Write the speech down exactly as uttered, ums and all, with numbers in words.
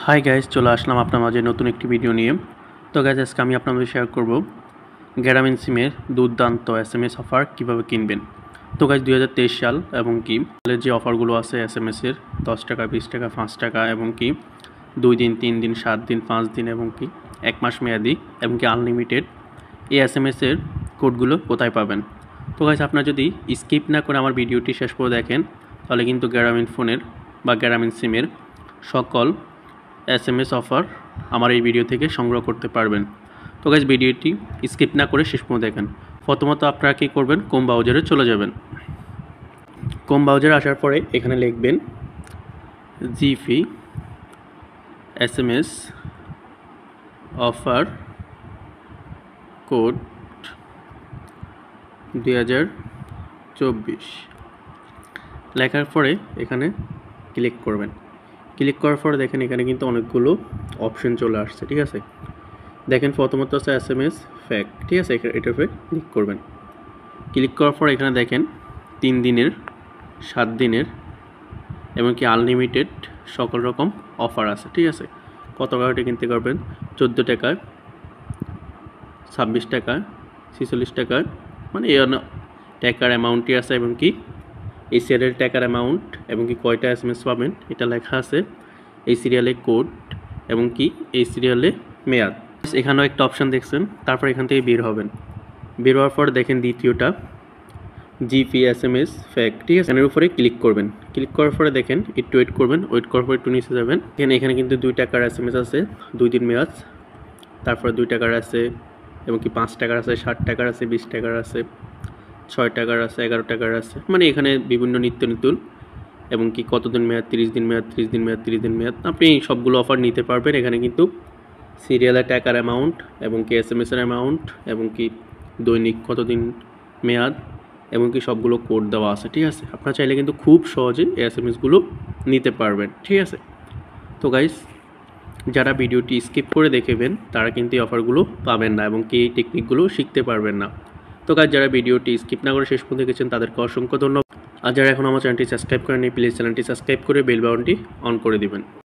Hi guys, চলে আসলাম আপনার মাঝে নতুন একটি ভিডিও নিয়ে। তো গাইস, আজকে আমি আপনাদের শেয়ার করব গ্রামীণ সিমের দুর্দান্ত এস এম এস অফার কীভাবে কিনবেন। তো গাইস, দুই হাজার তেইশ সাল এবং কি যে অফারগুলো আছে এস এম এসের দশ টাকা, বিশ টাকা, পাঁচ টাকা এবং কি দুই দিন, তিন দিন, সাত দিন, পাঁচ দিন এবং কি এক মাস মেয়াদি এবং কি আনলিমিটেড, এই এস এম এসের কোডগুলো কোথায় পাবেন। তো গাইস, আপনারা যদি স্কিপ না করে আমার ভিডিওটি শেষ করে দেখেন তাহলে কিন্তু গ্রামীণ ফোনের বা গ্রামীণ সিমের সকল এস এম এস অফার আমার এই ভিডিও থেকে সংগ্রহ করতে পারবেন। তো গাইস, ভিডিওটি স্কিপ না করে শেষ পর্যন্ত দেখেন। প্রথমত আপনারা কী করবেন, ক্রোম ব্রাউজারে চলে যাবেন। ক্রোম ব্রাউজারে আসার পরে এখানে লিখবেন GP S M S offer code দুই হাজার চব্বিশ লেখার পরে এখানে ক্লিক করবেন। ক্লিক করার পরে দেখেন এখানে কিন্তু অনেকগুলো অপশন চলে আসছে, ঠিক আছে। দেখেন প্রথমত আছে এস এম এস ফ্যাক, ঠিক আছে, এটার উপরে ক্লিক করবেন। ক্লিক করার পর এখানে দেখেন তিন দিনের, সাত দিনের এবং কি আনলিমিটেড সকল রকম অফার আছে, ঠিক আছে। কত টাকাটা কিনতে পারবেন, চোদ্দো টাকায়, ছাব্বিশ টাকায়, ছেচল্লিশ টাকায়, মানে এই টাকার অ্যামাউন্টই আছে এবং কি এই সিরিয়ালের টাকার অ্যামাউন্ট এবং কি কয়টা এস এম এস পাবেন এটা লেখা আছে, এই সিরিয়ালে কোড এবং কি এই সিরিয়ালে মেয়াদ। এখানেও একটা অপশান দেখছেন, তারপর এখান থেকে বের হবেন। বের হওয়ার পর দেখেন দ্বিতীয়টা জিপি এস এম এস ফ্যাক, ঠিক আছে, এর উপরে ক্লিক করবেন। ক্লিক করার পরে দেখেন একটু ওয়েট করবেন, ওয়েট করার পর একটু নিচে যাবেন। এখানে এখানে কিন্তু দুই টাকার এস এম এস আছে, দুই দিন মেয়াদ, তারপরে দুই টাকার আছে এবং কি পাঁচ টাকার আছে, ষাট টাকার আছে, বিশ টাকার আছে, ছয় টাকার আছে, এগারো টাকার আছে, মানে এখানে বিভিন্ন নিত্য নতুন এবং কি কতদিন মেয়াদ, তিরিশ দিন মেয়াদ, ত্রিশ দিন মেয়াদ, তিরিশ দিন মেয়াদ, আপনি সবগুলো অফার নিতে পারবেন। এখানে কিন্তু সিরিয়ালের টাকার অ্যামাউন্ট এবং কি এস এম এসের অ্যামাউন্ট এবং কি দৈনিক কতদিন মেয়াদ এবং কি সবগুলো কোড দেওয়া আছে, ঠিক আছে। আপনারা চাইলে কিন্তু খুব সহজে এস এম এসগুলো নিতে পারবেন, ঠিক আছে। তো গাইস, যারা ভিডিওটি স্কিপ করে দেখবেন তারা কিন্তু এই অফারগুলো পাবেন না এবং কি এই টেকনিকগুলো শিখতে পারবেন না। তো গাইস, যারা ভিডিওটি স্কিপ না করে শেষ পর্যন্ত দেখেছেন তাদেরকে অসংখ্য ধন্যবাদ। আর যারা এখন আমার চ্যানেলটি সাবস্ক্রাইব করেননি, প্লিজ চ্যানেলটি সাবস্ক্রাইব করে বেল বাটনটি অন করে দিবেন।